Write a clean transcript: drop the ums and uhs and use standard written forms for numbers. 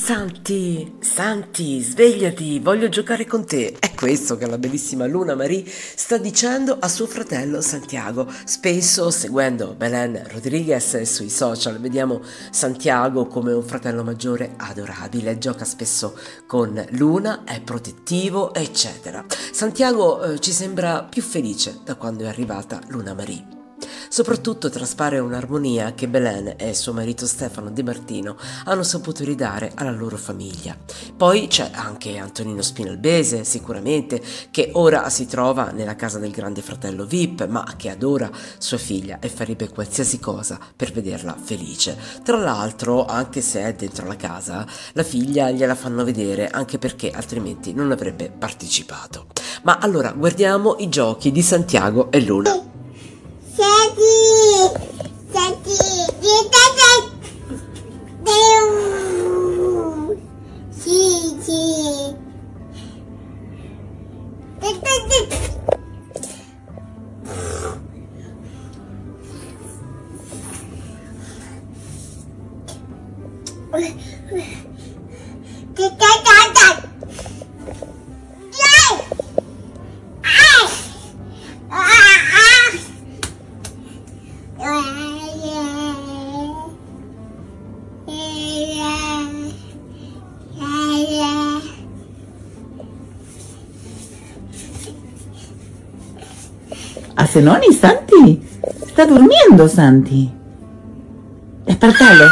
Santi, Santi, svegliati, voglio giocare con te. È questo che la bellissima Luna Marie sta dicendo a suo fratello Santiago. Spesso, seguendo Belen Rodriguez sui social, vediamo Santiago come un fratello maggiore adorabile, gioca spesso con Luna, è protettivo, eccetera. Santiago ci sembra più felice da quando è arrivata Luna Marie. Soprattutto traspare un'armonia che Belen e suo marito Stefano De Martino hanno saputo ridare alla loro famiglia. Poi c'è anche Antonino Spinalbese, sicuramente, che ora si trova nella casa del grande fratello VIP, ma che adora sua figlia e farebbe qualsiasi cosa per vederla felice. Tra l'altro, anche se è dentro la casa, la figlia gliela fanno vedere, anche perché altrimenti non avrebbe partecipato. Ma allora guardiamo i giochi di Santiago e Luna. ¿A Zenoni, Santi? ¿Está durmiendo, Santi? Despertalo.